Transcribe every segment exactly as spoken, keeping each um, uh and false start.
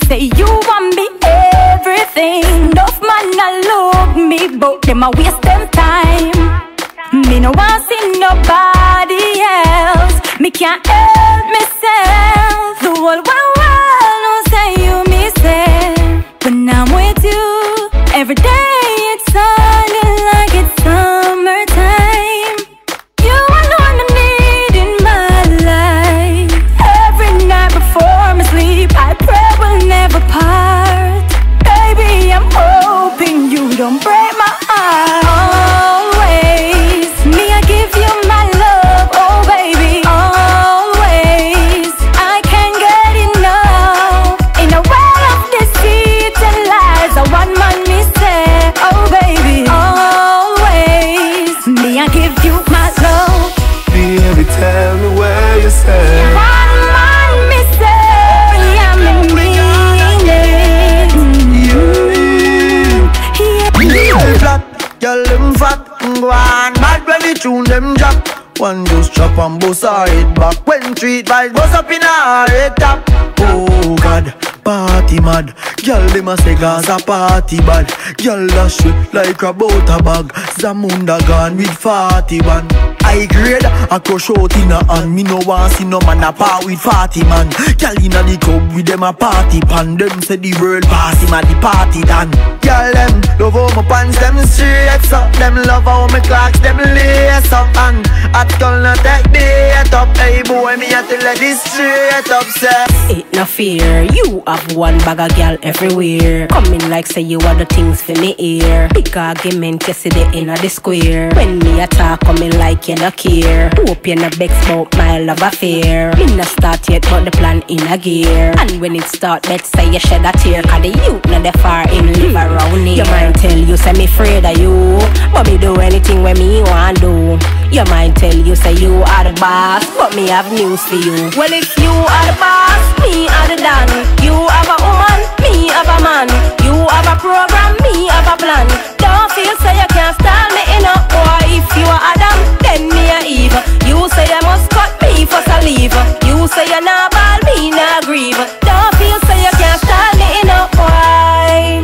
say you want me everything. Enough man a love me, but them a waste them time. Me no want see nobody else. Me can't help myself. The whole world knows say you miss it. When I'm with you, every day it's sounding like it's summertime. You alone I need in my life. Every night before me sleep, I pray we'll never part. Baby, I'm hoping you don't break my heart. Always, me I give you my love, oh baby. Always, I can't get enough. In a world of deceit and lies, I want man me say, oh baby. Always, me I give you my love. Baby, tell me where you say. One man me say, yeah, me mean it. Yeah. Flat, girl, them fat, go on. Bad when we tune them drop. One just chop and bust her head back. When treat vibes bust up in her head top. Oh God, party mad. Girl, them a say Gaza party bad. Girl, a shit like a butter bag. Zamunda gone with forty-one. I grade, I crush out in a hand. Me no want see no man a part with forty man. Girl inna the club with them a party pan. Them say the world pass him a the party done. Girl them love how my pants them straight up. Them love how my clocks them lace up. And at girl not take date up. Hey boy me a tell her this straight up say. It no fear, you have one bag of girl everywhere. Coming like say you are the things for me ear. Big argument you see the inna the square. When me attack coming like you no care. Hope you no vex about my love affair. Me no start yet but the plan in a gear. And when it start bet say you shed a tear. Cause the youth not the far in live around here. Your mind tell you say me afraid of you, but me do anything when me want do. Your mind tell you say you are the boss, but me have news for you. Well if you are the boss, me are the dan. You have a woman, me have a man. You have a program, me have a plan. Don't feel say you can't style me in a or if you are Adam, then me a Eve. You say you must cut me for leave. You say you not ball, me not grieve. Don't feel say you can't style me in a why.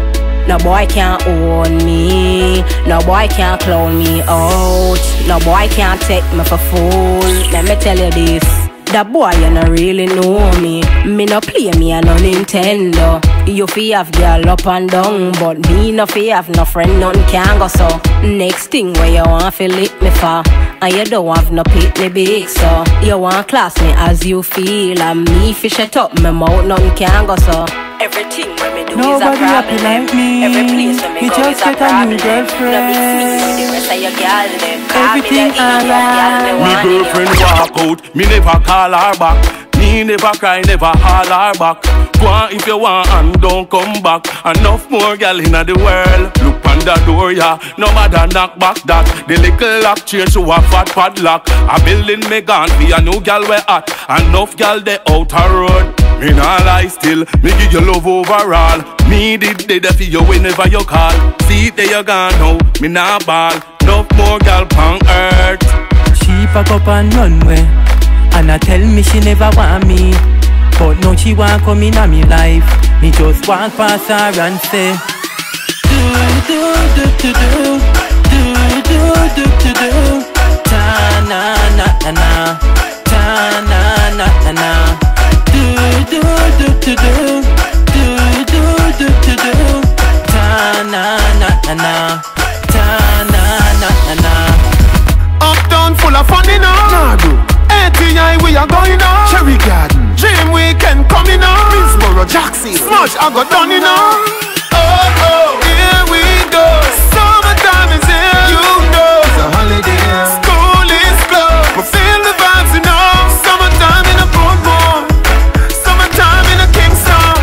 No boy can't own me. No boy can't clown me out. No boy can't take me for fool. Let me tell you this. That boy you no really know me. Me no play me a no Nintendo. You fi have girl up and down, but me no fi have no friend, none can go so. Next thing where you want fi lick me for, and you don't have no pit me big so. You want class me as you feel, and me fi shut up my mouth, none can go so. Everything when me do Nobody is a problem. Like me. Every place when me you go just is a get a problem. new girlfriend. No mix me with the rest of your girl them. Everything alright. Me girlfriend walk out, me never call her back. Me never cry, never haul her back. Go on if you want and don't come back. Enough more gal inna the world. Look on the door, yeah, no matter knock back that. The little lock change to a fat padlock. A building me gone be a new gal we hot. Enough gal they out a road. Me nah lie still, me give you love overall. Me did the for you whenever you call. See it there you gone now, me nah ball. Enough more gal pon earth. She pack up and run away, and I tell me she never want me. But now she want come in a me life. Me just walk past her and say, Do do do do do do do do do do ta na na na na ta na na na na do do do do do do do do do do ta na na na na ta na na na na. Uptown full of fun, you know. Nah, do. A T I we are going on. Cherry Garden, Dream Weekend coming on. Minsboro, Jackson, Smush, I got done, you know. Oh, oh, here we go. Summertime is here, you know. It's a holiday. School is closed, but feel the vibes, you know. Summertime in a Broadmoor, summertime in a Kingston.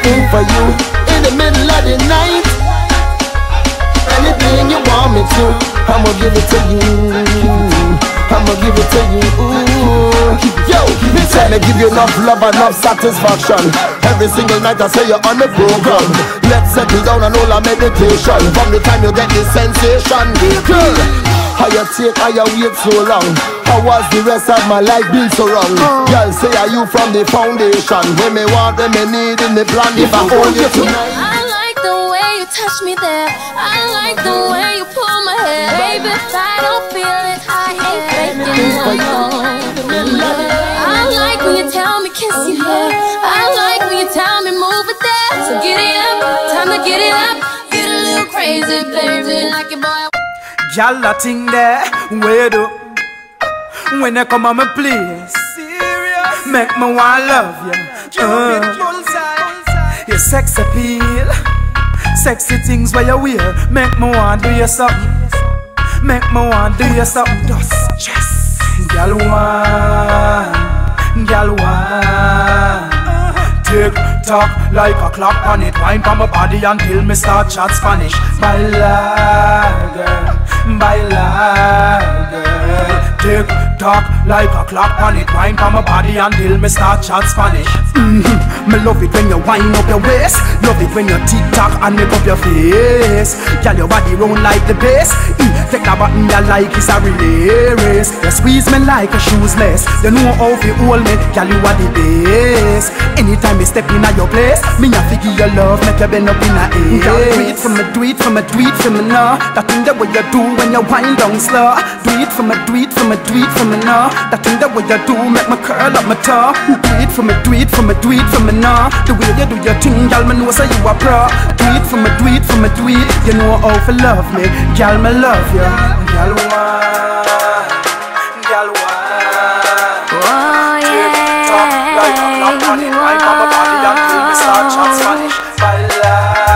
anything for you. In the middle of the night, anything you want me to, I'ma give it to you. I'ma give it to you. Ooh. Yo, me say me give you enough love and enough satisfaction. Every single night I say you're on the program. Let's settle down and all our meditation. From the time you get this sensation, girl, how you take, how you wait so long? How was the rest of my life been so wrong? Girl, say are you from the foundation? When me want, when me need in the plan. If I hold you tonight, I like the way you touch me there. I like the way you pull my hair. Baby, if I don't feel it, I ain't faking no more. I like when you tell me kiss your hair. I like when you tell me move it there. So get it up, time to get it up. Get a little crazy, baby, like your boy. Y'all a thing there, where do? When you come on my place, serious, make me wanna love you. Uh, your sex appeal, sexy things where you wear, make me wanna do you something. Make me wanna do you something. Just, just, girl one, girl one. Tick tock like a clock on it. Wind on my body until me start chat Spanish. Baila, girl. Baila, girl. Tick tock like a clock on it. Wind on my body until me start chat Spanish. Mm-hmm. Me love it when you wind up your waist. Love it when you tick tock and make up your face. Girl, your body round like the bass. E, take that button you like it's a relay race. You squeeze me like a shoeless. You know how to hold me, girl, you are the best. Anytime you step in at your place, me a figure your love, make you bend up in a ace. Girl, do it for me, do it for me, do it for me now. That thing that what you do when you wind down slow. Do it for me, do it for me, do it for me now. That thing that what you do make me curl up my toe. Do it for me, do it for me, do it for me now. The way you do your thing, girl, me know say you a pro. Do it for me, do it for me, do it. You know how to love me, girl, me love you. Girl, one, girl, one. Oh yeah. Like a clock on it, I come up on the until we start chat Spanish. Baila,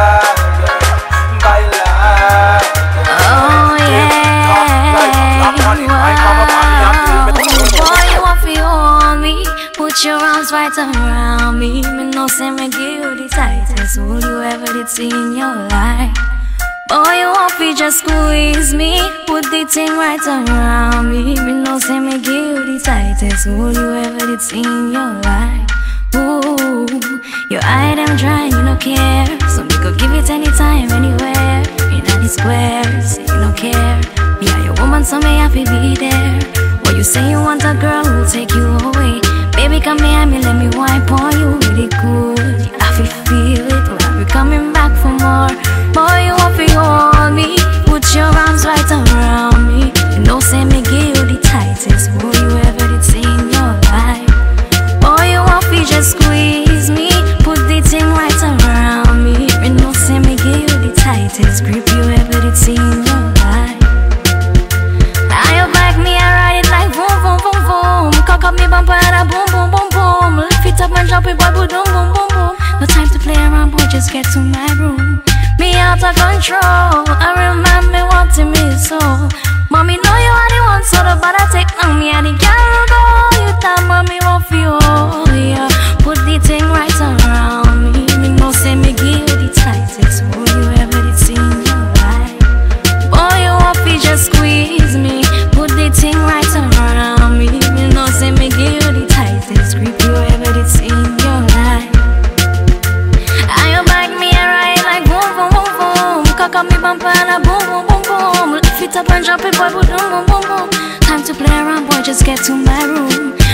baila. Oh yeah. Like a clock on it, I come up on the until we. Boy, you want to hold me, put your arms right around me. Me know say me give you the tightest hold you ever did see in your life. Boy, you want to just squeeze me, put the thing right around me. Me know say me give you the tightest hold you ever did see in your life. Ooh, your eye them dry, you no care. So me go give it anytime, anywhere. In any squares, you no care. Me are your woman, so me happy be there. Or you say you want a girl who'll take you away. Baby, come here, me let me wipe on you really good. You have to feel it, or I'll be coming back for more. Boy, you want to hold me, put your arms right around me. You know, say me give you the tightest hold you ever did see in your life. Boy, you want to just squeeze me, put the thing right around me. You know, say me give you the tightest grip you ever did see in your life. Now you back me, I ride it like boom, boom, boom, boom. Cock up me bumper and a boom, boom, boom, boom. Lift it up and drop it, boy, boom, boom, boom, boom. No time to play around, boy, just get to my room. Me out of control, I remind me wanting me so. Mommy know you are the one, so the bother take on me and the girl go. You thought mommy want for you, oh yeah. Put the thing right around me. Me know say me give you the tightest hold you ever did see in your life. Boy, you want to just squeeze me, put the thing right around me. Me know say me give you the tightest grip you ever did see in your life. I back me and ride like boom, boom, boom, boom. Cock up me bumper and a boom, boom, boom, boom. Lift it up and drop it, boy, boom, boom, boom, boom. Time to play around, boy, just get to my room.